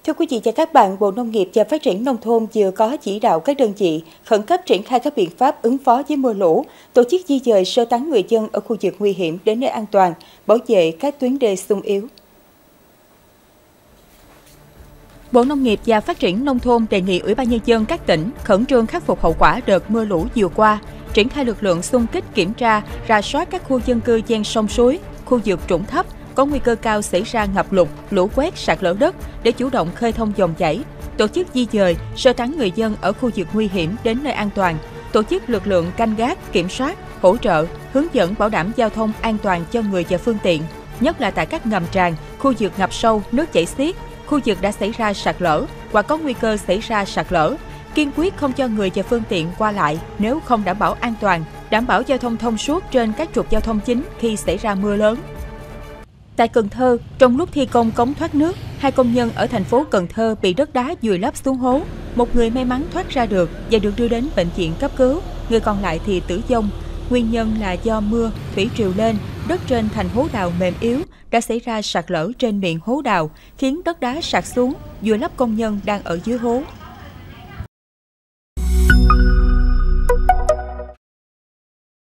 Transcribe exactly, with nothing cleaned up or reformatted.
Thưa quý vị và các bạn, Bộ Nông nghiệp và Phát triển Nông thôn vừa có chỉ đạo các đơn vị khẩn cấp triển khai các biện pháp ứng phó với mưa lũ, tổ chức di dời sơ tán người dân ở khu vực nguy hiểm đến nơi an toàn, bảo vệ các tuyến đê xung yếu. Bộ Nông nghiệp và Phát triển Nông thôn đề nghị Ủy ban Nhân dân các tỉnh khẩn trương khắc phục hậu quả đợt mưa lũ vừa qua, triển khai lực lượng xung kích kiểm tra, rà soát các khu dân cư ven sông suối, khu vực trũng thấp, có nguy cơ cao xảy ra ngập lụt, lũ quét, sạt lở đất để chủ động khơi thông dòng chảy, tổ chức di dời, sơ tán người dân ở khu vực nguy hiểm đến nơi an toàn, tổ chức lực lượng canh gác, kiểm soát, hỗ trợ, hướng dẫn bảo đảm giao thông an toàn cho người và phương tiện, nhất là tại các ngầm tràn, khu vực ngập sâu, nước chảy xiết, khu vực đã xảy ra sạt lở hoặc có nguy cơ xảy ra sạt lở, kiên quyết không cho người và phương tiện qua lại nếu không đảm bảo an toàn, đảm bảo giao thông thông suốt trên các trục giao thông chính khi xảy ra mưa lớn. Tại Cần Thơ, trong lúc thi công cống thoát nước, hai công nhân ở thành phố Cần Thơ bị đất đá vùi lấp xuống hố. Một người may mắn thoát ra được và được đưa đến bệnh viện cấp cứu, người còn lại thì tử vong. Nguyên nhân là do mưa, thủy triều lên, đất trên thành hố đào mềm yếu đã xảy ra sạt lở trên miệng hố đào, khiến đất đá sạt xuống, vùi lấp công nhân đang ở dưới hố.